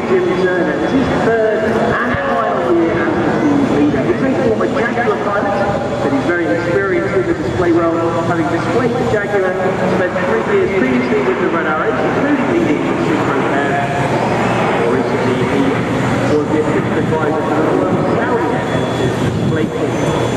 This is third and final year as the team leader. He's a former Jaguar pilot, but he's very experienced with the display role, having displayed the Jaguar, spent 3 years previously with the Red Arrows, including leading the synchro pair. More recently, he was the assistant advisor for the Royal Saudi display team.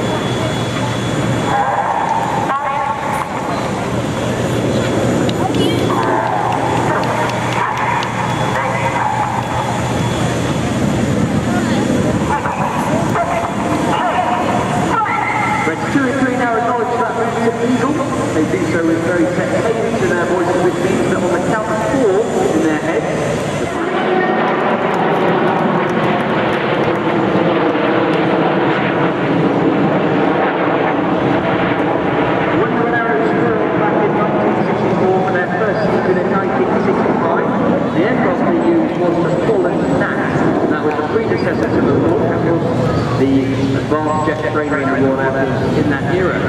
They do so with very set cadence in their voices, which means that on the count of 4 in their heads, when the Red Arrows flew back in 1964 for their first season in 1965, the aircraft they used was the Fallen Gnat. That was the predecessor to the Royal Air Force, the advanced jet trainer in the Royal Air Force in that era.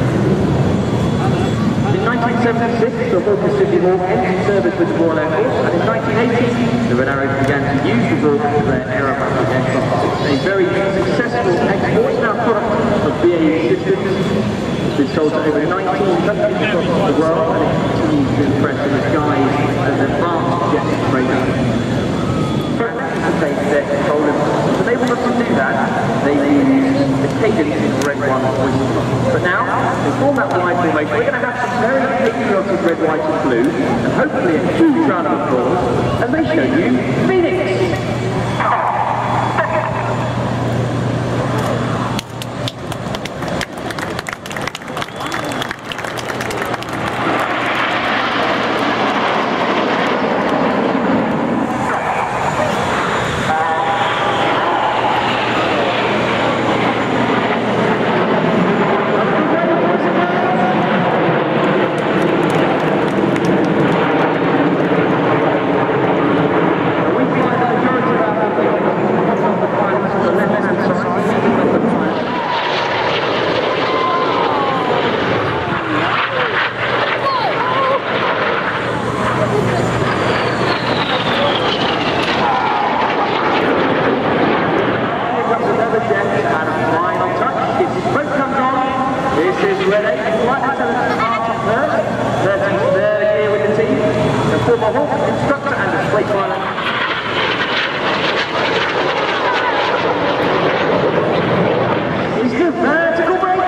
In 1976, the Hawker City Hawk entered service with the Royal Air Force, and in 1980, the Red Arrows began to use the Hawk for their aerobatic aircraft. A very successful export now product of BAE Systems. It's been sold to over 19 countries across the world, and it continues to impress in the skies as an advanced jet trainer. Their control so they want us to do that. They use the cadence of red, white, and but now, in format wide formation, we're going to have some very patriotic red, white, and blue, and hopefully a huge round of applause as they show you Phoenix. Former Hawk instructor and display pilot. Is the vertical brake?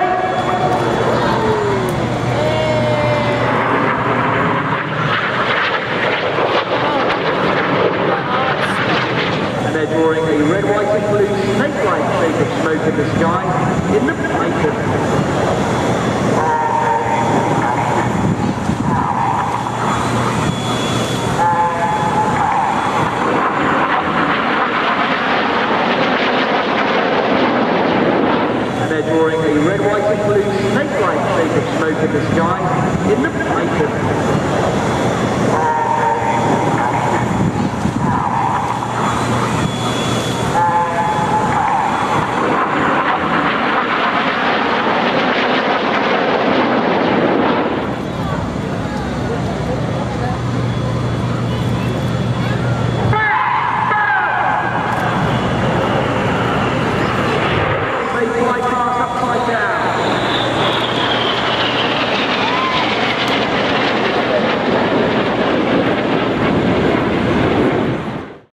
And they're drawing a red, white and blue snake-like shape of smoke in the sky in the light of